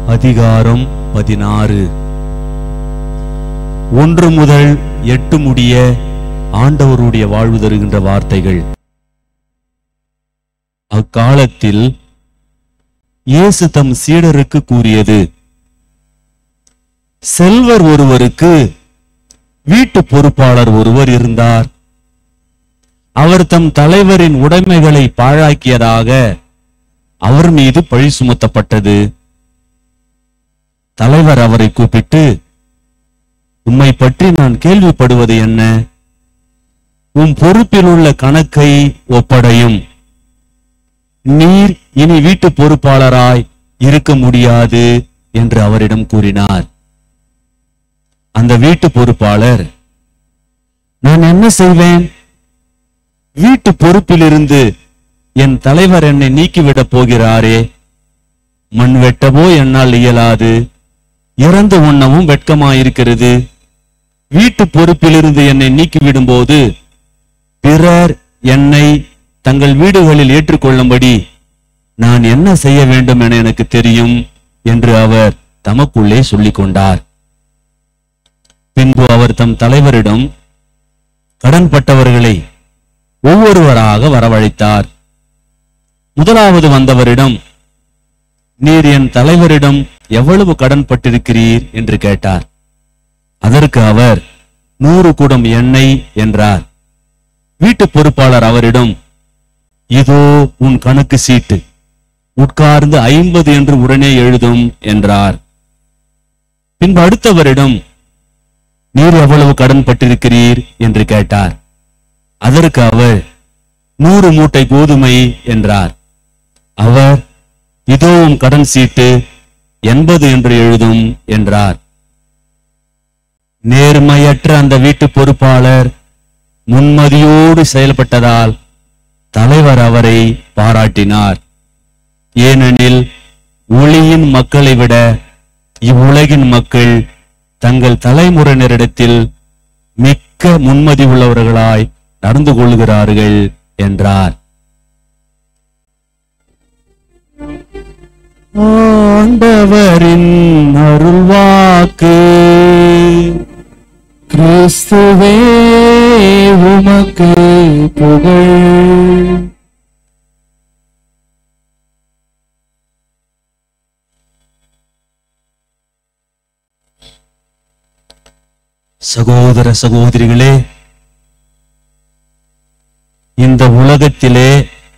அதிகாரம் 16. 1 முதல் 8 முடிய ஆண்டவருடைய வாழ்வு தருகின்ற வார்த்தைகள். அக்காலத்தில் இயேசு தம் சீடருக்கு கூறியது: செல்வர் ஒருவருக்கு வீட்டு பொறுப்பாளர் ஒருவர் இருந்தார். அவர் தம் தலைவரின் உடைமைகளை பாழாக்கியதாக அவர் மீது பழி சுமத்தப்பட்டது. தலைவர் அவரை கூப்பிட்டு, உம்மை பற்றி நான் கேள்விப்படுவது என்ன? உம் பொறுப்பில் உள்ள கணக்கை ஒப்படையும். நீர் இனி வீட்டு பொறுப்பாளராய் இருக்க முடியாது என்று அவரிடம் கூறினார். அந்த வீட்டு பொறுப்பாளர், நான் என்ன செய்வேன்? வீட்டு பொறுப்பிலிருந்து என் தலைவர் என்னை நீக்கிவிடப் போகிறாரே. மண் வெட்டவோ என்னால் இயலாது, இறந்து உண்ணவும் வெட்கமாயிருக்கிறது. வீட்டு பொறுப்பிலிருந்து என்னை நீக்கிவிடும் போது பிறர் என்னை தங்கள் வீடுகளில் ஏற்றுக்கொள்ளும்படி நான் என்ன செய்ய வேண்டும் என எனக்கு தெரியும் என்று அவர் தமக்குள்ளே சொல்லிக் கொண்டார். பின்பு அவர் தம் தலைவரிடம் கடன்பட்டவர்களை ஒவ்வொருவராக வரவழைத்தார். முதலாவது வந்தவரிடம், நீர் என் தலைவரிடம் எவ்வளவு கடன்பட்டிருக்கிறீர் என்று கேட்டார். அதற்கு அவர் 100 குடம் எண்ணெய் என்றார். வீட்டு பொறுப்பாளர் அவரிடம், இதோ உன் கணக்கு சீட்டு, உட்கார்ந்து 50 என்று உடனே எழுதும் என்றார். பின்பு அடுத்தவரிடம், நீர் எவ்வளவு கடன்பட்டிருக்கிறீர் என்று கேட்டார். அதற்கு அவர் 100 மூட்டை கோதுமை என்றார். அவர், இதோ உன் கடன் சீட்டு, 80 என்று எழுதும் என்றார். நேர்மையற்ற அந்த வீட்டு பொறுப்பாளர் முன்மதியோடு செயல்பட்டதால் தலைவர் அவரை பாராட்டினார். ஏனெனில் ஒளியின் மக்களை விட இவ்வுலகின் மக்கள் தங்கள் தலைமுறையினரிடத்தில் மிக்க முன்மதி உள்ளவர்களாய் நடந்து கொள்கிறார்கள் என்றார். ஆண்டவரின் அருள்வாக்கு. கிறிஸ்துவே உமக்கு புகழ். சகோதர சகோதரிகளே, இந்த உலகத்திலே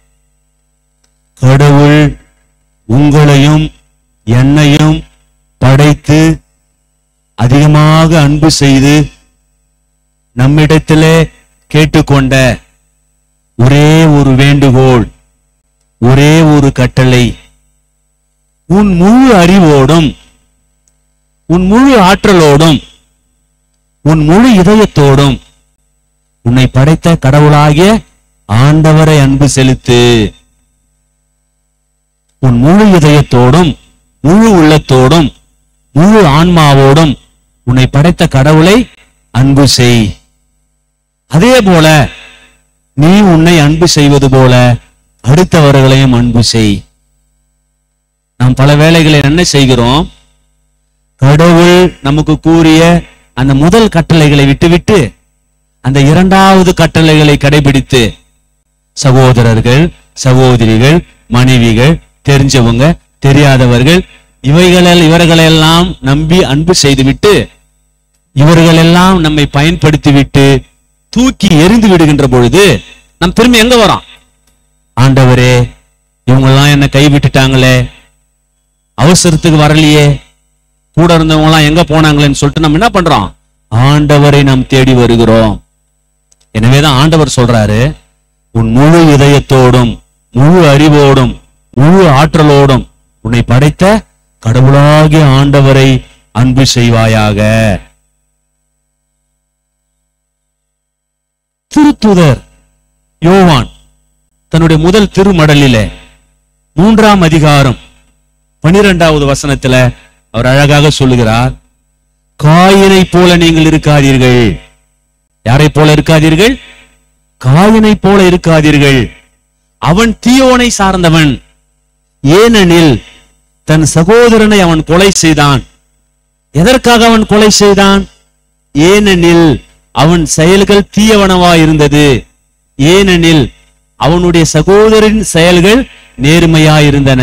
கடவுள் உங்களையும் என்னையும் படைத்து அதிகமாக அன்பு செய்து நம்மிடத்திலே கேட்டுக்கொண்ட ஒரே ஒரு வேண்டுகோள், ஒரே ஒரு கட்டளை: உன் முழு அறிவோடும், உன் முழு ஆற்றலோடும், உன் முழு இதயத்தோடும் உன்னை படைத்த கடவுளாகிய ஆண்டவரை அன்பு செலுத்து. உன் முழு இதயத்தோடும், முழு உள்ளத்தோடும், முழு ஆன்மாவோடும் உன்னை படைத்த கடவுளை அன்பு செய். அதே போல நீ உன்னை அன்பு செய்வது போல அடுத்தவர்களையும் அன்பு செய். நாம் பல வேளைகளில் என்ன செய்கிறோம்? கடவுள் நமக்கு கூறிய அந்த முதல் கட்டளைகளை விட்டுவிட்டு அந்த இரண்டாவது கட்டளைகளை கடைபிடித்து சகோதரர்கள், சகோதரிகள், மனைவிகள், தெரிஞ்சவங்க, தெரியாதவர்கள், இவர்களெல்லாம் நம்பி அன்பு செய்துவிட்டு இவர்களெல்லாம் நம்மை பயன்படுத்திவிட்டு தூக்கி எறிந்து விடுகின்ற பொழுது நம் திரும்பி எங்க வரோம்? ஆண்டவரே, இவங்கெல்லாம் என்ன கைவிட்டுட்டாங்களே, அவசரத்துக்கு வரலையே, கூட இருந்தவங்க எல்லாம் எங்க போனாங்களேன்னு சொல்லிட்டு நம்ம என்ன பண்றோம்? ஆண்டவரை நாம் தேடி வருகிறோம். எனவேதான் ஆண்டவர் சொல்றாரு, உன் முழு இதயத்தோடும், முழு அறிவோடும், முழு ஆற்றலோடும் உன்னை படைத்த கடவுளாகிய ஆண்டவரை அன்பு செய்வாயாக. திருத்தூதர் யோவான் தன்னுடைய முதல் திருமடலிலே 3ஆம் அதிகாரம் 12வது வசனத்துல அவர் அழகாக சொல்லுகிறார், காயினை போல நீங்கள் இருக்காதீர்கள். யாரை போல இருக்காதீர்கள்? காயினை போல இருக்காதீர்கள். அவன் தீயோனை சார்ந்தவன். ஏனெனில் தன் சகோதரனை அவன் கொலை செய்தான். எதற்காக அவன் கொலை செய்தான்? ஏனெனில் அவன் செயல்கள் தீயவனவாயிருந்தது. ஏனெனில் அவனுடைய சகோதரின் செயல்கள் நேர்மையாயிருந்தன.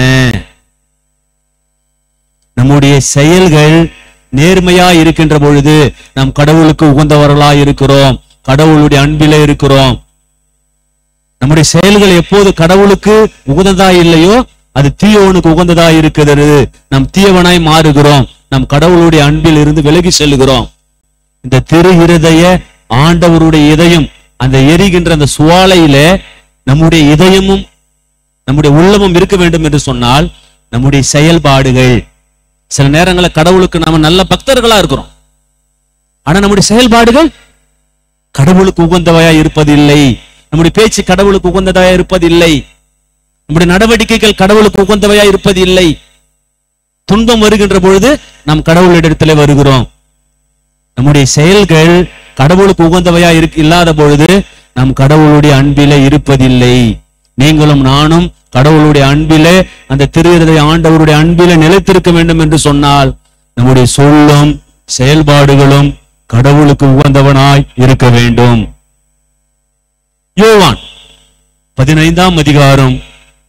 நம்முடைய செயல்கள் நேர்மையாய் இருக்கின்ற பொழுது நாம் கடவுளுக்கு உகந்தவர்களாய் இருக்கிறோம், கடவுளுடைய அன்பிலே இருக்கிறோம். நம்முடைய செயல்கள் எப்போது கடவுளுக்கு உகந்ததாய் இல்லையோ அது தீயவனுக்கு உகந்ததாய் இருக்கிறது. நாம் தீயவனாய் மாறுகிறோம், நாம் கடவுளுடைய அன்பில் இருந்து விலகி செல்கிறோம். இந்த திரு இருதய ஆண்டவருடைய இதயம், அந்த எரிகின்ற அந்த சுவாலையில நம்முடைய இதயமும் நம்முடைய உள்ளமும் இருக்க வேண்டும் என்று சொன்னால் நம்முடைய செயல்பாடுகள், சில நேரங்களில் கடவுளுக்கு நாம நல்ல பக்தர்களா இருக்கிறோம், ஆனா நம்முடைய செயல்பாடுகள் கடவுளுக்கு உகந்தவையா இருப்பதில்லை. நம்முடைய பேச்சு கடவுளுக்கு உகந்தவையா இருப்பதில்லை. நம்முடைய நடவடிக்கைகள் கடவுளுக்கு உகந்தவையா இருப்பதில்லை. துன்பம் வருகின்ற பொழுது நாம் கடவுளிடத்திலே வருகிறோம். நம்முடைய செயல்கள் கடவுளுக்கு உகந்தவையா இல்லாத பொழுது நாம் கடவுளுடைய அன்பிலே இருப்பதில்லை. நீங்களும் நானும் கடவுளுடைய அன்பிலே, அந்த திரு இருதய ஆண்டவருடைய அன்பிலே நிலைத்திருக்க வேண்டும் என்று சொன்னால் நம்முடைய சொல்லும் செயல்பாடுகளும் கடவுளுக்கு உகந்தவனாய் இருக்க வேண்டும். யோவான் 15ஆம் அதிகாரம்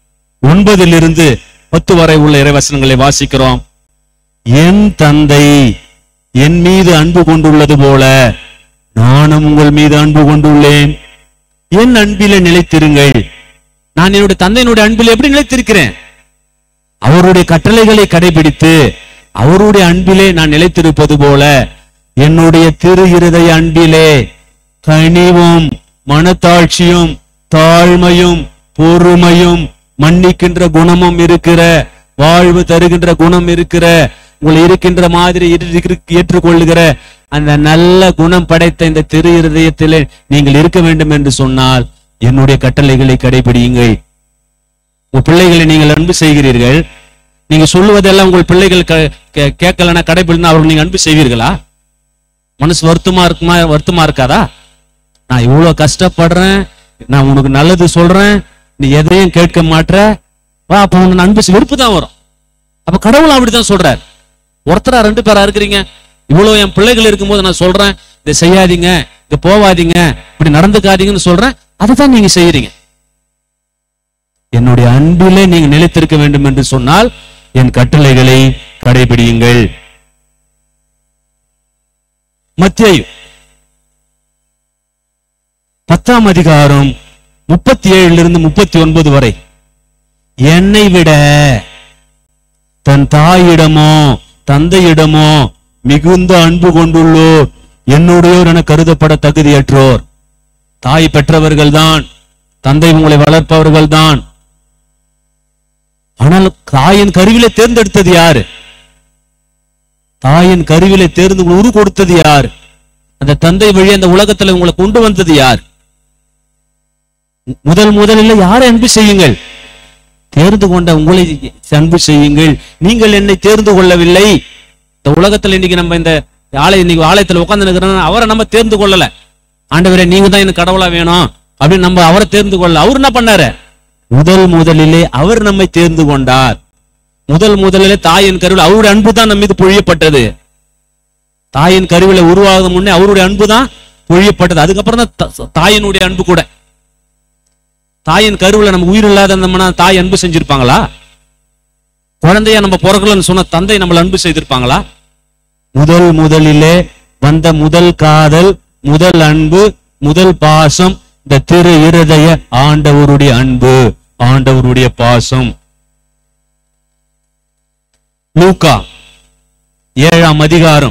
9-10 வரை உள்ள இறைவசனங்களை வாசிக்கிறோம். என் தந்தை என் மீது அன்பு கொண்டுள்ளது போல நானும் உங்கள் மீது அன்பு கொண்டுள்ளேன். என் அன்பிலே நிலைத்திருங்கள். நான் என்னுடைய தந்தையினுடைய அன்பில் எப்படி நிலைத்திருக்கிறேன்? அவருடைய கட்டளைகளை கடைபிடித்து அவருடைய அன்பிலே நான் நிலைத்திருப்பது போல என்னுடைய திரு இருதய அன்பிலே கனிவும் மனத்தாட்சியும் தாழ்மையும் பொறுமையும் மன்னிக்கின்ற குணமும் இருக்கிற, வாழ்வு தருகின்ற குணம் இருக்கிற, உங்களை இருக்கின்ற மாதிரி ஏற்றுக்கொள்ளுகிற அந்த நல்ல குணம் படைத்த இந்த திரு இருதயத்திலே நீங்கள் இருக்க வேண்டும் என்று சொன்னால் என்னுடைய கட்டளைகளை கடைபிடியுங்கள். உங்க பிள்ளைகளை நீங்கள் அன்பு செய்கிறீர்கள், நீங்க சொல்லுவதெல்லாம் உங்கள் பிள்ளைகள் கேட்கலன்னா கடைபிடினா அவர்கள் நீங்க அன்பு செய்வீர்களா? மனசு வருத்தமா இருக்காதா? நான் இவ்வளவு கஷ்டப்படுறேன், நான் உனக்கு நல்லது சொல்றேன், நீ எதையும் கேட்க மாட்ட, வா அப்ப உனக்கு அன்பு வெறுப்பு தான் வரும். அப்ப கடவுள் அப்படித்தான் சொல்றார். ஒருத்தரா 2 பேரா இருக்கிறீங்க, இவ்வளவு என் பிள்ளைகள் இருக்கும்போது நான் சொல்றேன் இதை செய்யாதீங்க, இங்க போவாதீங்க, இப்படி நடந்துக்காதீங்கன்னு சொல்றேன், அதைத்தான் நீங்க செய்யறீங்க. என்னுடைய அன்பிலே நீங்க நிலைத்திருக்க வேண்டும் என்று சொன்னால் என் கட்டளைகளை கடைபிடியுங்கள். மத்தேயு 10ஆம் அதிகாரம் 37-39 வரை, என்னை விட தன் தாயிடமோ தந்தையிடமோ மிகுந்த அன்பு கொண்டுள்ளோர் என்னுடையோர் என கருதப்பட தகுதியற்றோர். தாய் பெற்றவர்கள் தான், தந்தை உங்களை வளர்ப்பவர்கள் தான். ஆனால் தாயின் கருவிலே தேர்ந்தெடுத்தது யாரு? தாயின் கருவிலே தேர்ந்து உரு கொடுத்தது யார்? அந்த தந்தை வழி அந்த உலகத்துல உங்களை கொண்டு வந்தது யார்? முதலில் யாரை அன்பு செய்யுங்கள்? தேர்ந்து கொண்ட உங்களை அன்பு செய்யுங்கள். நீங்கள் என்னை தேர்ந்து கொள்ளவில்லை. இந்த உலகத்துல இன்னைக்கு நம்ம இந்த ஆலயத்துல உட்கார்ந்து நிற்கிறோம், அவரை நம்ம தேர்ந்து கொள்ளல. ஆண்டவரே நீங்க தான் எனக்கு கடவுளா வேணும் அப்படின்னு நம்ம அவரை தேர்ந்து கொள்ள. அவர் என்ன பண்ணாரு? முதலிலே அவர் நம்மை தேர்ந்து கொண்டார். முதலிலே தாயின் கருவில் அவருடைய அன்பு தான் நம்ம மீது பொழியப்பட்டது. தாயின் கருவில உருவாகும் முன்னே அவருடைய அன்பு தான் பொழியப்பட்டது. அதுக்கப்புறம் தான் தாயினுடைய அன்பு கூட. தாயின் கருவில நம்ம உயிர் இல்லாத இருந்தோம்னா தாய் அன்பு செஞ்சிருப்பாங்களா? குழந்தையா நம்ம பிறக்கலன்னு சொன்ன தந்தை நம்மள அன்பு செய்திருப்பாங்களா? முதலிலே வந்த முதல் காதல், முதல் அன்பு, முதல் பாசம் இந்த திரு இருதய ஆண்டவருடைய அன்பு, ஆண்டவருடைய பாசம். லூக்கா 7ஆம் அதிகாரம்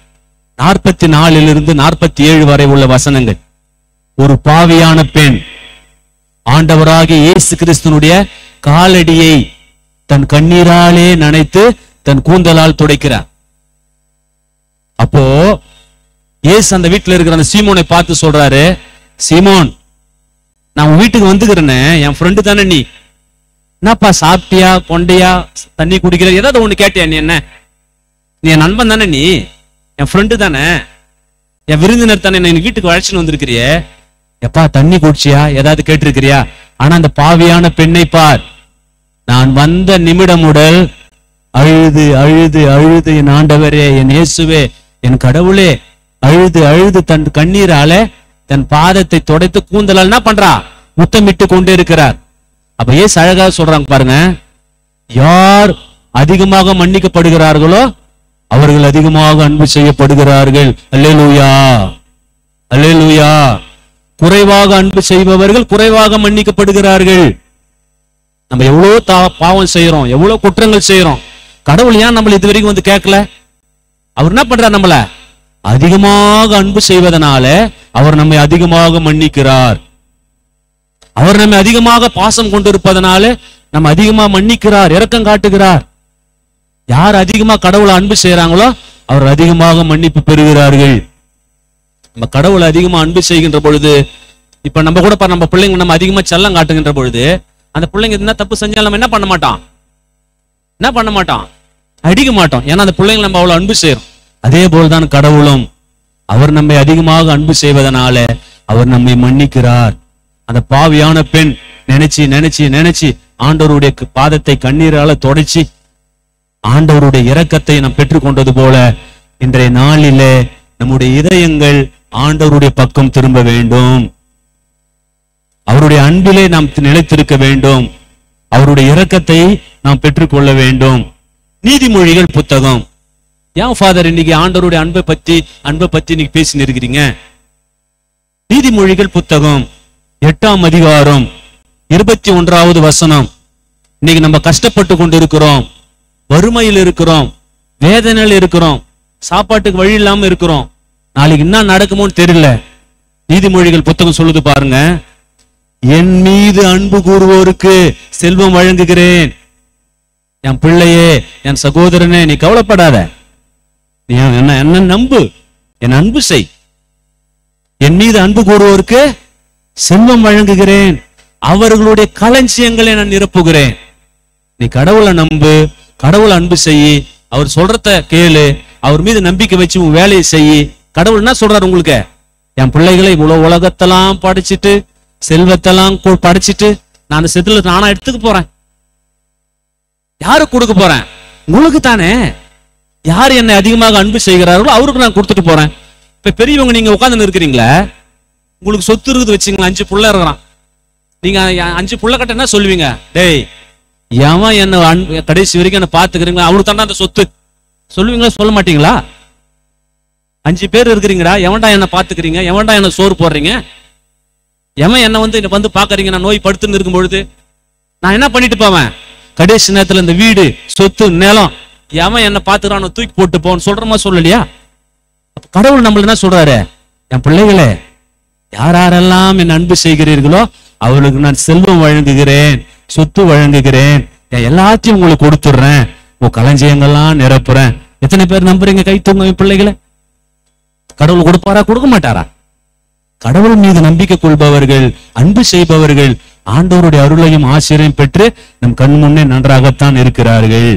44-47 வரை உள்ள வசனங்கள். ஒரு பாவியான பெண் ஆண்டவராகிய இயேசு கிறிஸ்துனுடைய காலடியை தன் கண்ணீராலே நனைத்து தன் கூந்தலால் துடைக்கிறார். அப்போ இயேசு அந்த வீட்டுல இருக்கிற அந்த சீமோனை பார்த்து சொல்றாரு, சீமோன் நான் உன் வீட்டுக்கு வந்துக்கிறேன்னு, என் ஃப்ரெண்டு தானே நீ, என்னப்பா சாப்பிட்டியா கொண்டையா தண்ணி குடிக்கிற ஏதாவது ஒண்ணு கேட்டியா? நீ என்ன, நீ என் நண்பன் தானே, நீ என் ஃப்ரெண்டு தானே, என் விருந்தினர் தானே, என்ன வீட்டுக்கு அழைச்சின்னு வந்திருக்கிறியே, எப்பா தண்ணி குடிச்சியா ஏதாவது கேட்டிருக்கிறியா? ஆனா அந்த பாவியான பெண்ணை பார், நான் வந்த நிமிடம் முதல் அழுது அழுது அழுது என் ஆண்டவரே, என் இயேசுவே, என் கடவுளே, அழுது அழுது தன் கண்ணீரால தன் பாதத்தை துடைத்து கூந்தலால் என்ன பண்றா? முத்தமிட்டு கொண்டே இருக்கிறார். அப்ப ஏசு அழகா சொல்றாங்க பாருங்க, யார் அதிகமாக மன்னிக்கப்படுகிறார்களோ அவர்கள் அதிகமாக அன்பு செய்யப்படுகிறார்கள். அல்லேலூயா, அல்லேலூயா. குறைவாக அன்பு செய்பவர்கள் குறைவாக மன்னிக்கப்படுகிறார்கள். நம்ம எவ்வளவு பாவம் செய்யறோம், எவ்வளவு குற்றங்கள் செய்யறோம். கடவுள் ஏன் நம்மள இது வரைக்கும் வந்து கேட்கல? அவர் என்ன பண்றார்? நம்மள அதிகமாக அன்பு செய்வதனால அவர் நம்மை அதிகமாக மன்னிக்கிறார். அவர் நம்மை அதிகமாக பாசம் கொண்டிருப்பதனால நம்ம அதிகமா மன்னிக்கிறார், இரக்கம் காட்டுகிறார். யார் அதிகமா கடவுளை அன்பு செய்யறாங்களோ அவர் அதிகமாக மன்னிப்பு பெறுகிறார்கள். நம்ம கடவுளை அதிகமா அன்பு செய்கின்ற பொழுது, இப்ப நம்ம கூட நம்ம பிள்ளைங்க நம்ம அதிகமா செல்லம் காட்டுகின்ற பொழுது, அந்த பிள்ளைங்க என்ன தப்பு செஞ்சாலும் நம்ம என்ன பண்ண மாட்டோம், அடிக்க மாட்டோம். ஏன்னா அந்த பிள்ளைங்க நம்ம அவ்வளவு அன்பு செய்யறோம். அதே போல்தான் கடவுளும் அவர் நம்மை அதிகமாக அன்பு செய்வதனால அவர் நம்மை மன்னிக்கிறார். அந்த பாவியான பெண் நினைச்சு நினைச்சு நினைச்சு ஆண்டவருடைய பாதத்தை கண்ணீரால தொடச்சி ஆண்டவருடைய இரக்கத்தை நாம் பெற்றுக்கொண்டது போல இன்றைய நாளிலே நம்முடைய இதயங்கள் ஆண்டவருடைய பக்கம் திரும்ப வேண்டும். அவருடைய அன்பிலே நாம் நிலைத்திருக்க வேண்டும். அவருடைய இரக்கத்தை நாம் பெற்றுக்கொள்ள வேண்டும். நீதிமொழிகள் புத்தகம். ஏன் ஃபாதர் இன்னைக்கு ஆண்டவருடைய அன்பை பத்தி இன்னைக்கு பேசி இருக்கிறீங்க? நீதிமொழிகள் புத்தகம் 8ஆம் அதிகாரம் 21வது வசனம். இன்னைக்கு நம்ம கஷ்டப்பட்டு கொண்டு இருக்கிறோம், வறுமையில் இருக்கிறோம், வேதனையில் இருக்கிறோம், சாப்பாட்டுக்கு வழி இல்லாம இருக்கிறோம். நாளைக்கு என்ன நடக்குமோன்னு தெரியல. நீதிமொழிகள் புத்தகம் சொல்லுது பாருங்க, என் மீது அன்பு கூறுவோருக்கு செல்வம் வழங்குகிறேன். என் பிள்ளையே, என் சகோதரனே, நீ கவலைப்படாத, நீ என்ன நம்பு, என் அன்பு செய். என் மீது அன்பு கூறுவோருக்கு செல்வம் வழங்குகிறேன், அவர்களுடைய களஞ்சியங்களை நான் நிரப்புகிறேன். நீ கடவுளை நம்பு, கடவுளை அன்பு செய்யி, அவர் சொல்றத கேளு, அவர் மீது நம்பிக்கை வச்சு உன் வேலையை செய்யி. கடவுள் என்ன சொல்றாரு உங்களுக்கு? என் பிள்ளைகளை இவ்வளவு உலகத்தெல்லாம் படிச்சுட்டு செல்வத்தெல்லாம் படிச்சுட்டு நான் அந்த செத்துல நானா எடுத்துக்க போறேன். யாருக்கு கொடுக்க போறேன்? உங்களுக்கு தானே. யார் என்னை அதிகமாக அன்பு செய்கிறார்களோ அவருக்கு நான் கொடுத்துட்டு போறேன். இப்ப பெரியவங்க நீங்க உட்கார்ந்து இருக்கிறீங்களா, உங்களுக்கு சொத்து இருக்குது வச்சுங்களா, 5 புள்ள இருக்கிறான், நீங்க 5 புள்ள கட்ட என்ன சொல்லுவீங்க? டேய், எவன் என்ன கடைசி வரைக்கும் என்ன பாத்துக்கிறீங்களா அவனுக்கு தாண்டா அந்த சொத்து சொல்லுவீங்களா? சொல்ல மாட்டீங்களா? 5 பேர் இருக்கிறீங்கடா, எவன்டா என்ன பாத்துக்கிறீங்க, எவன்டா என்ன சோறு போடுறீங்க, எவன் என்ன வந்து பாக்குறீங்க? நான் நோய் படுத்துன்னு இருக்கும் பொழுது நான் என்ன பண்ணிட்டு போவேன்? கடைசி நேரத்துல இந்த வீடு, சொத்து, நிலம், எவன் என்ன பாத்துக்கிறான் தூக்கி போட்டு போன்னு சொல்றமா சொல்லலையா? கடவுள் நம்மள என்ன சொல்றாரு? என் பிள்ளைகளே, யாரெல்லாம் என் அன்பு செய்கிறீர்களோ அவளுக்கு நான் செல்வம் வழங்குகிறேன், சொத்து வழங்குகிறேன், எல்லாத்தையும் உங்களுக்கு கொடுத்துடுறேன், உன் களஞ்சியங்கள்லாம் நிரப்புறேன். எத்தனை பேர் நம்புறீங்க? கை தூங்க பிள்ளைகளை. கடவுள் கொடுப்பாரா, கொடுக்க மாட்டாரா? கடவுள் மீது நம்பிக்கை கொள்பவர்கள், அன்பு செய்பவர்கள் ஆண்டவருடைய அருளையும் ஆசிரியம் பெற்று நம் கண் முன்னே நன்றாகத்தான் இருக்கிறார்கள்.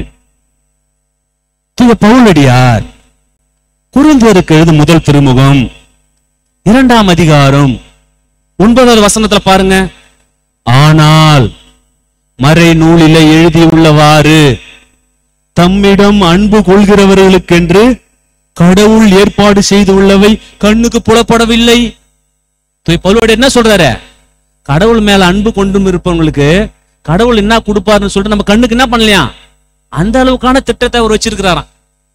பவுலடியார் கொரிந்தியருக்கு எழுதும் முதல் திருமுகம் 2ஆம் அதிகாரம் 9வது வசனத்துல பாருங்க, ஆனால் மறை நூலிலே எழுதியுள்ளவாறு தம்மிடம் அன்பு கொள்கிறவர்களுக்கென்று கடவுள் ஏற்பாடு செய்து உள்ளவை கண்ணுக்கு புலப்படவில்லை. பவுலோட என்ன சொல்றாரு? கடவுள் மேல அன்பு கொண்டும் இருப்பவங்களுக்கு கடவுள் என்ன கொடுப்பாருன்னு சொல்லிட்டு நம்ம கண்ணுக்கு என்ன பண்ணலையா, அந்த அளவுக்கான திட்டத்தை அவர் வச்சிருக்கிறாராம்.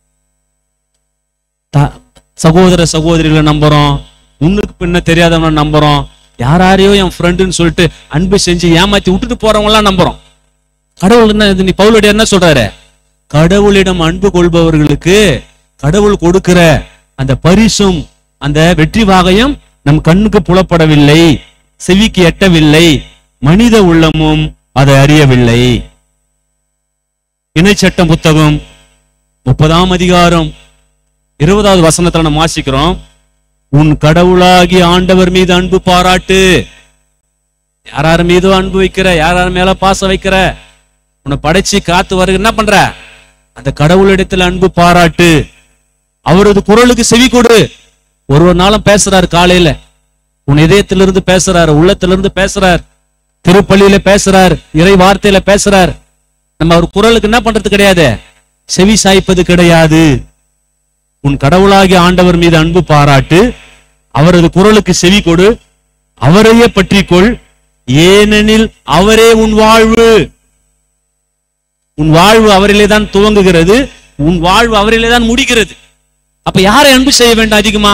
சகோதர சகோதரிகளை நம்புறோம், முன்னுக்கு பின்ன தெரியாதவன நம்புறோம், யாரையோ என் ஃப்ரெண்டுன்னு சொல்லிட்டு அன்பு செஞ்சு ஏமாத்தி விட்டுட்டு போறவங்க எல்லாம் நம்புறோம். கடவுள் என்ன, நீ பவுலோட என்ன சொல்றாரு? கடவுளிடம் அன்பு கொள்பவர்களுக்கு கடவுள் கொடுக்கிற அந்த பரிசும் அந்த வெற்றி வாகையும் நம் கண்ணுக்கு புலப்படவில்லை, செவிக்கு எட்டவில்லை, மனித உள்ளமும் அதை அறியவில்லை. இணைச்சட்டம் புத்தகம் 30ஆம் அதிகாரம் 20வது வசனத்துல நம்ம வாசிக்கிறோம், உன் கடவுளாகி ஆண்டவர் மீது அன்பு பாராட்டு. யார் மீதோ அன்பு வைக்கிற, யார் மேல பாசம் வைக்கிற, உன்னை படைச்சு காத்து வருக என்ன பண்ற? அந்த கடவுளிடத்துல அன்பு பாராட்டு. அவரது குரலுக்கு செவி கொடு. ஒரு நாளும் பேசுறாரு, காலையில உன் இதயத்திலிருந்து பேசுறாரு, உள்ளத்திலிருந்து பேசுறார், திருப்பள்ளியில பேசுறார், இறை வார்த்தையில பேசுறார். நம்ம அவர் குரலுக்கு என்ன பண்றது கிடையாது, செவி சாய்ப்பது கிடையாது. உன் கடவுளாகிய ஆண்டவர் மீது அன்பு பாராட்டு, அவரது குரலுக்கு செவி கொடு, அவரையே பற்றிக்கொள், ஏனெனில் அவரே உன் வாழ்வு. உன் வாழ்வு அவரிலே தான் துவங்குகிறது, உன் வாழ்வு அவரிலே தான் முடிகிறது. அப்ப யாரை அன்பு செய்ய வேண்டும்? அதிகமா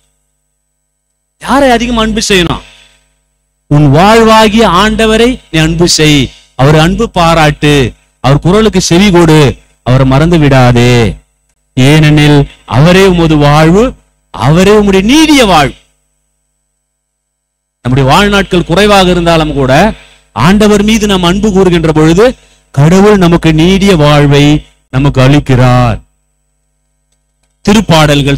யாரை அதிகமா அன்பு செய்யணும்? உன் வாழ்வாகிய ஆண்டவரை நீ அன்பு செய், அவர் அன்பு பாராட்டு, அவர் குரலுக்கு செவி கொடு, அவரை மறந்து விடாதே. ஏனெனில் அவரே உமது வாழ்வு, அவரே உம்முடைய நீடிய வாழ்வு. நம்முடைய வாழ்நாட்கள் குறைவாக இருந்தாலும் கூட ஆண்டவர் மீது நாம் அன்பு கூறுகின்ற பொழுது கடவுள் நமக்கு நீடிய வாழ்வை நமக்கு அளிக்கிறார். திருப்பாடல்கள்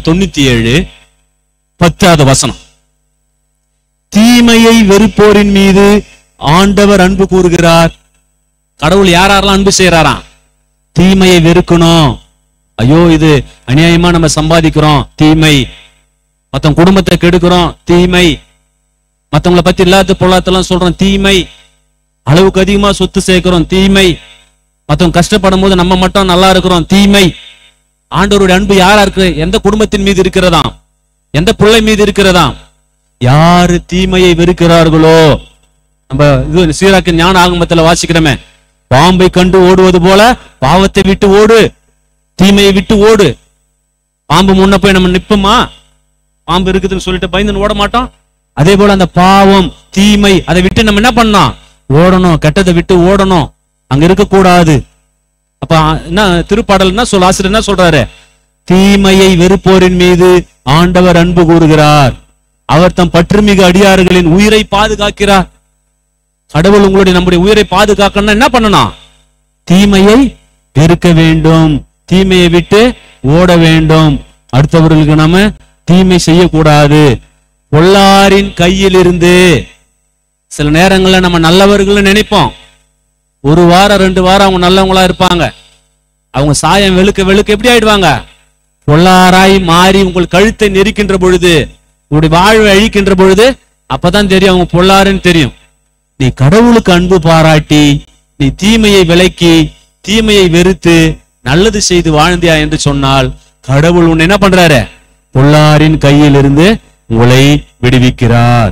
97:10 வசனம். தீமையை வெறுப்போரின் மீது ஆண்டவர் அன்பு கூறுகிறார். கடவுள் யாரெல்லாம் அன்பு செய்யறாராம்? தீமையை வெறுக்கணும். ஐயோ இது அநியாயமா நம்ம சம்பாதிக்கிறோம், தீமை. மத்தவங்க குடும்பத்தை கெடுக்கிறோம், தீமை. மத்தவங்களை பத்தி இல்லாத பொல்லாத்தெல்லாம் சொல்றோம், தீமை. அளவுக்கு அதிகமா சொத்து சேர்க்கிறோம், தீமை. மத்தவங்க கஷ்டப்படும் போது நம்ம மட்டும் நல்லா இருக்கிறோம், தீமை. ஆண்டவருடைய அன்பு யாரா இருக்கு? எந்த குடும்பத்தின் மீது இருக்கிறதாம்? எந்த பிள்ளை மீது இருக்கிறதாம்? யாரு தீமையை வெறுக்கிறார்களோ, நம்ம இது சீராக்கின் ஞான ஆகமத்துல வாசிக்கிறோமே, பாம்பை கண்டு ஓடுவது போல பாவத்தை விட்டு ஓடு, தீமையை விட்டு ஓடு. பாம்பு முன்ன போய் நம்ம நிப்போமா? பாம்பு இருக்குதுன்னு சொல்லிட்டு பயந்து ஓட மாட்டோம். அதே போல அந்த பாவம், தீமை, அதை விட்டு நம்ம என்ன பண்ணோம்? ஓடணும். கெட்டதை விட்டு ஓடணும், அங்க இருக்க கூடாது. அப்ப என்ன திருப்பாடல் என்ன சொல்ல ஆசிரியர் என்ன சொல்றாரு? தீமையை வெறுப்போரின் மீது ஆண்டவர் அன்பு கூறுகிறார், அவர் தம் பற்றுமிகு அடியார்களின் உயிரை பாதுகாக்கிறார். கடவுள் உங்களுடைய நம்முடைய உயிரை பாதுகாக்கணும்னா என்ன பண்ணணும்? தீமையை வெறுக்க வேண்டும், தீமையை விட்டு ஓட வேண்டும். அடுத்தவர்களுக்கு நாம தீமை செய்யக்கூடாது. பொல்லாரின் கையில் இருந்து. சில நேரங்கள்ல நம்ம நல்லவர்கள் நினைப்போம், ஒரு வாரம் 2 வாரம் அவங்க நல்லவங்களா இருப்பாங்க. அவங்க சாயம் வெளுக்க வெளுக்க எப்படி ஆயிடுவாங்க? பொல்லாராய் மாறி உங்கள் கழுத்தை நெரிக்கின்ற பொழுது, உங்களுடைய வாழ்வை அழிக்கின்ற பொழுது, அப்பதான் தெரியும் அவங்க பொல்லாருன்னு தெரியும். நீ கடவுளுக்கு அன்பு பாராட்டி, நீ தீமையை விலக்கி, தீமையை வெறுத்து நல்லது செய்து வாழ்ந்தியா என்று சொன்னால் கடவுள் உன்னை என்ன பண்றாரு? பொல்லாரின் கையில் இருந்து உங்களை விடுவிக்கிறார்.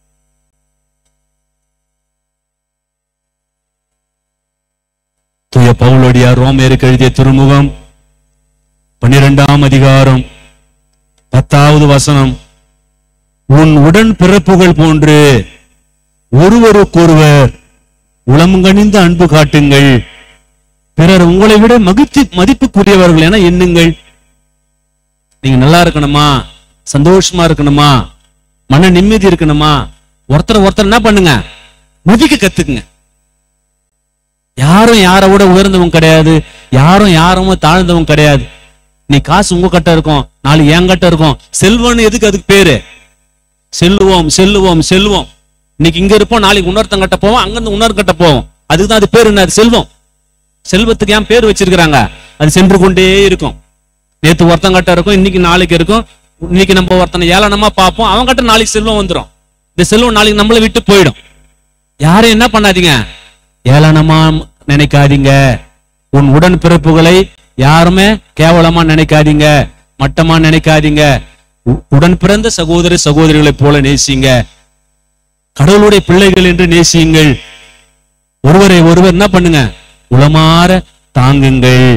தூய பவுலடியார் ரோமேயருக்கு எழுதிய திருமுகம் 12ஆம் அதிகாரம் 10வது வசனம். உன் உடன் பிறப்புகள் போன்று ஒருவருக்கொருவர் உளம்கனிந்த அன்பு காட்டுங்கள், பிறர் உங்களை விட மதிப்புக்குரியவர்கள் என எண்ணுங்கள். நீங்க நல்லா இருக்கணுமா, சந்தோஷமா இருக்கணுமா, மன நிம்மதி இருக்கணுமா, ஒருத்தர் என்ன பண்ணுங்க? மதிக்க கத்துக்குங்க. யாரும் யாரை விட உயர்ந்தவங்க கிடையாது, யாரும் யாரும் தாழ்ந்தவங்க கிடையாது. நீ காசு உங்க கிட்ட இருக்கும், நாளைக்கு என் கிட்ட இருக்கும். செல்வம்னு எதுக்கு? அதுக்கு பேரு செல்லுவோம் செல்லுவோம் செல்வம். இன்னைக்கு இங்க இருப்போம், நாளைக்கு இன்னொருத்தங்கிட்ட போவோம், அங்கிருந்து இன்னொருக்கிட்ட போவோம். அதுக்குதான் அது பேரு என்ன? அது செல்வம். செல்வத்துக்கு ஏன் பேர் வச்சிருக்கிறாங்க? அது சென்று கொண்டே இருக்கும். நேத்து ஒருத்தங்கிட்ட இருக்கும், இன்னைக்கு நாளைக்கு இருக்கும். இன்னைக்கு நம்ம ஒருத்தனை ஏளனமா பார்ப்போம், அவங்க கிட்ட நாளைக்கு செல்வம் வந்துடும். இந்த செல்வம் நாளைக்கு நம்மளை விட்டு போயிடும். யாரும் என்ன பண்ணாதீங்க, ஏளனமா நினைக்காதீங்க. உன் உடன் பிறப்புகளை யாருமே கேவலமா நினைக்காதீங்க, மட்டமா நினைக்காதீங்க. உடன் பிறந்த சகோதர சகோதரிகளை போல நேசிங்க. கடவுளுடைய பிள்ளைகள் என்று நேசியுங்கள். ஒருவரை ஒருவர் என்ன பண்ணுங்க? உளமாற தாங்குங்கள்.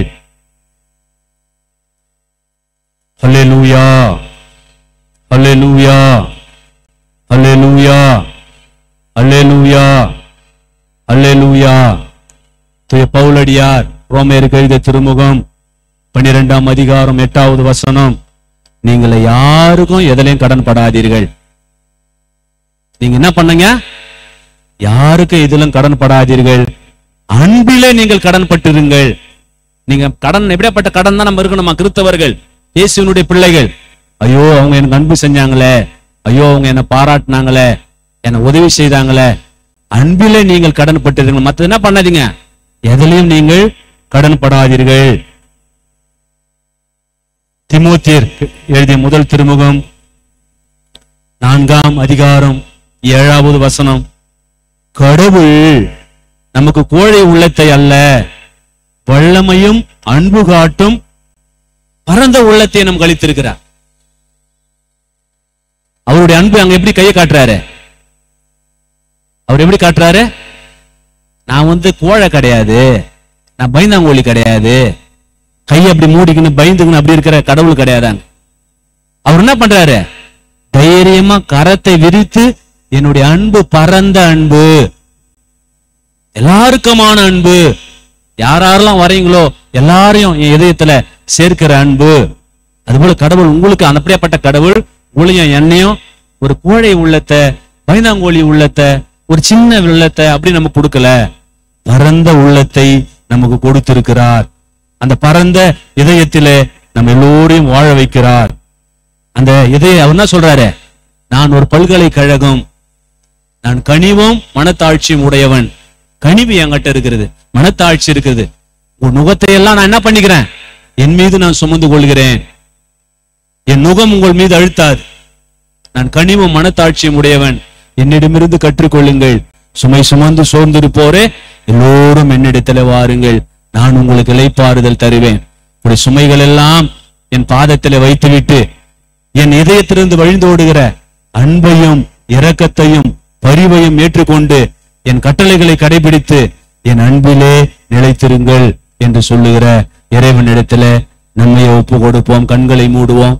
ஹல்லேலூயா, ஹல்லேலூயா, ஹல்லேலூயா, ஹல்லேலூயா, ஹல்லேலூயா. தூய பவுலடியார் ரோமேயருக்கு எழுதிய திருமுகம் 12ஆம் அதிகாரம் 8வது வசனம். நீங்கள் யாருக்கும் எதிலையும் கடன் படாதீர்கள். நீங்க என்ன பண்ணுங்க? யாருக்கும் எதிலும் கடன் படாதீர்கள், அன்பிலே நீங்கள் கடன் பட்டிருங்கள். நீங்க கடன் எப்படியாப்பட்ட கடன் தான் நம்ம இருக்கணுமா? கிறிஸ்தவர்கள், இயேசுவினுடைய பிள்ளைகள். ஐயோ அவங்க எனக்கு அன்பு செஞ்சாங்களே, ஐயோ அவங்க என்ன பாராட்டினாங்களே, என்ன உதவி செய்தாங்களே, அன்பிலே நீங்கள் கடன் பட்டிருங்கள். மற்ற என்ன பண்ணாதீங்க, எதிலையும் நீங்கள் கடன் படாதீர்கள். தீமோத்தேயர் எழுதிய முதல் திருமுகம் 4ஆம் அதிகாரம் 7வது வசனம். கடவுள் நமக்கு கோழை உள்ளத்தை அல்ல, வல்லமையும் அன்பு காட்டும் பரந்த உள்ளத்தை நம் கழித்திருக்கிறார். அவருடைய அன்பு அங்க எப்படி கையை காட்டுறாரு? அவர் எப்படி காட்டுறாரு? நான் கோழை கிடையாது, நான் பயந்தாங்கோழி கிடையாது, கையை அப்படி மூடிக்கணும் பயந்துக்கணும் அப்படி இருக்கிற கடவுள் கிடையாதாங்க. அவர் என்ன பண்றாரு? தைரியமா கரத்தை விரித்து என்னுடைய அன்பு பரந்த அன்பு, எல்லாருக்குமான அன்பு, யாரெல்லாம் வரீங்களோ எல்லாரையும் என் இதயத்துல சேர்க்கிற அன்பு. அதுபோல கடவுள் உங்களுக்கு அப்படியேப்பட்ட கடவுள் உங்களையும் என்னையும் ஒரு கோழை உள்ளத்தை, பயந்தாங்கோழி உள்ளத்தை, ஒரு சின்ன உள்ளத்தை அப்படி நமக்கு கொடுக்கல, பரந்த உள்ளத்தை நமக்கு கொடுத்திருக்கிறார். அந்த பரந்த இதயத்திலே நம்ம எல்லோரையும் வாழ வைக்கிறார். அந்த இதய அவர் என்ன சொல்றாரு? நான் ஒரு பல்கலைக்கழகம், நான் கனிவும் மனத்தாட்சியும் உடையவன். கனிவு என்கிட்ட இருக்கிறது, மனத்தாட்சி இருக்குது. உன் நுகத்தை எல்லாம் நான் என்ன பண்ணிக்கிறேன்? என் மீது நான் சுமந்து கொள்கிறேன். என் நுகம் உங்கள் மீது அழுத்தாது. நான் கனிவும் மனத்தாட்சியும் உடையவன். என்னிடமிருந்து கற்றுக்கொள்ளுங்கள். சுமை சுமந்து சோர்ந்திருப்போரே எல்லோரும் என்னிடத்துல வாருங்கள், நான் உங்களுக்கு இளைப்பாறுதல் தருவேன். உடைய சுமைகள் எல்லாம் என் பாதத்திலே வைத்துவிட்டு என் இதயத்திலிருந்து வழிந்தோடுகிற அன்பையும் இரக்கத்தையும் பரிவையும் ஏற்றுக்கொண்டு என் கட்டளைகளை கடைபிடித்து என் அன்பிலே நிலைத்திருங்கள் என்று சொல்லுகிற இறைவனிடத்துல நம்மை ஒப்பு கொடுப்போம். கண்களை மூடுவோம்,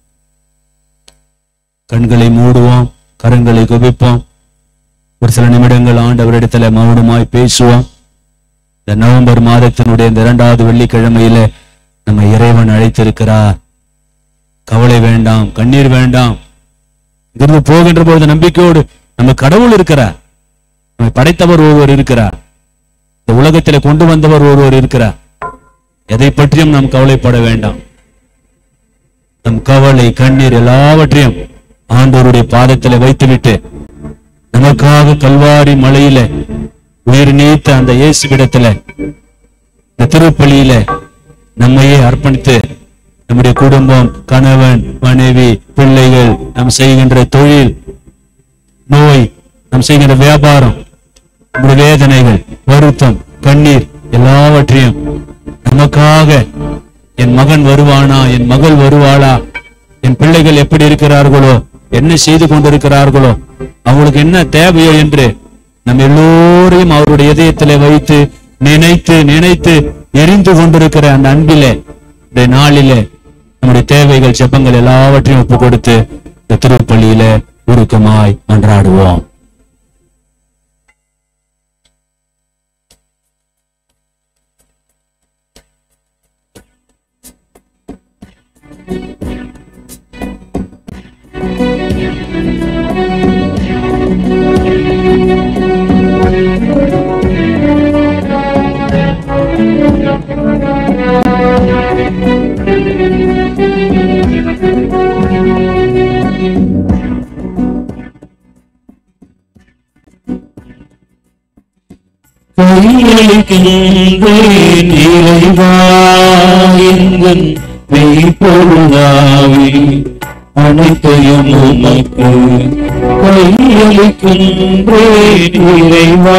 கண்களை மூடுவோம், கரங்களை குவிப்போம். ஒரு சில நிமிடங்கள் ஆண்டவரிடத்துல மௌனமாய் பேசுவோம். இந்த நவம்பர் மாதத்தினுடைய இந்த 2வது வெள்ளிக்கிழமையில நம்ம இறைவன் அழைத்திருக்கிறார். கவலை வேண்டாம், கண்ணீர் வேண்டாம். இங்கிருந்து போகின்ற பொழுது நம்பிக்கையோடு நம்ம கடவுள் இருக்கிறார், நம்மை படைத்தவர் ஒருவர் இருக்கிறார், இந்த உலகத்திலே கொண்டு வந்தவர் ஒருவர் இருக்கிறார். எதை பற்றியும் நாம் கவலைப்பட வேண்டாம். நம் கவலை கண்ணீர் எல்லாவற்றையும் ஆண்டவருடைய பாதத்திலே வைத்துவிட்டு நமக்காக கல்வாரி மலையில உயிர் நீத்த அந்த இயேசுவிடத்துல இந்த திருப்பலியில நம்மையே அர்ப்பணித்து நம்முடைய குடும்பம், கணவன், மனைவி, பிள்ளைகள், நாம் செய்கின்ற தொழில், நோய், நாம் செய்கின்ற வியாபாரம், நம்முடைய வேதனைகள், வருத்தம், கண்ணீர் எல்லாவற்றையும் நமக்காக என் மகன் வருவானா, என் மகள் வருவாளா, என் பிள்ளைகள் எப்படி இருக்கிறார்களோ, என்ன செய்து கொண்டிருக்கிறார்களோ, அவங்களுக்கு என்ன தேவையோ என்று நம்ம எல்லோரையும் அவருடைய இதயத்திலே வைத்து நினைத்து நினைத்து எரிந்து கொண்டிருக்கிற அந்த அன்பிலே இந்த நாளிலே நம்முடைய தேவைகள், ஜெபங்கள் எல்லாவற்றையும் ஒப்பு கொடுத்து இந்த திருப்பலியில உருக்கமாய் மன்றாடுவோம். கையளிக்கின்றேன் இறைவா எங்கள் மெய்ப்பொருளாவி அனைத்தையும் உமக்கு கையளிக்கின்றேன் இறைவா,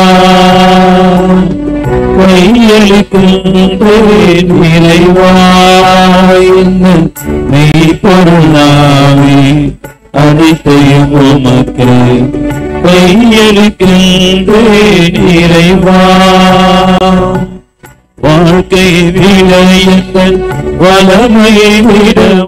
கையளிக்கின்றேன் இறைவா எங்கள் மெய்ப்பொருளாவி அனைத்தையும் உமக்கு கையளிக்கின்றேன் இறைவா. வாழ்க்கை விட எங்கள் வளமையை விட